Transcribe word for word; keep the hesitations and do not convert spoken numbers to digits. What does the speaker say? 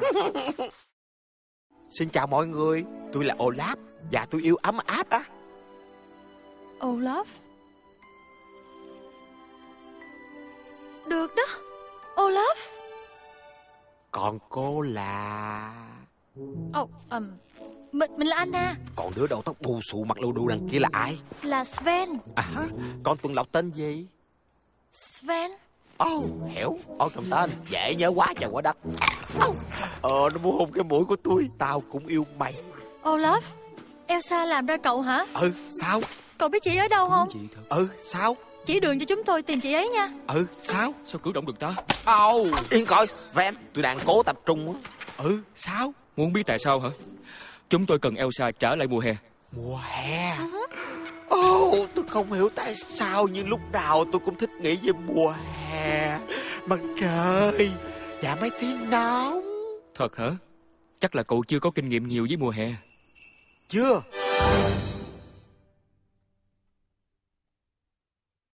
Xin chào mọi người, tôi là Olaf và tôi yêu ấm áp á. Olaf? Được đó, Olaf. Còn cô là... Ồ, oh, um, mình, mình là Anna. Còn đứa đầu tóc bù xù mặt lù đù đằng kia là ai? Là Sven. À, còn Tuần Lộc tên gì? Sven. Ồ, oh, hiểu. Ôi cầm tên, dễ nhớ quá trời quá đất. Ờ, nó muốn hôn cái mũi của tôi. Tao cũng yêu mày. Olaf, Elsa làm ra cậu hả? Ừ, sao? Cậu biết chị ở đâu không? Chị thật. Ừ, sao? Chỉ đường cho chúng tôi tìm chị ấy nha. Ừ, sao? Sao cử động được ta? Au. Yên coi, Sven, tôi đang cố tập trung á. Ừ, sao? Muốn biết tại sao hả? Chúng tôi cần Elsa trở lại mùa hè. Mùa hè? Ồ, oh, tôi không hiểu tại sao nhưng lúc nào tôi cũng thích nghĩ về mùa hè. Mặt trời và mấy tiếng nóng. Thật hả? Chắc là cậu chưa có kinh nghiệm nhiều với mùa hè. Chưa.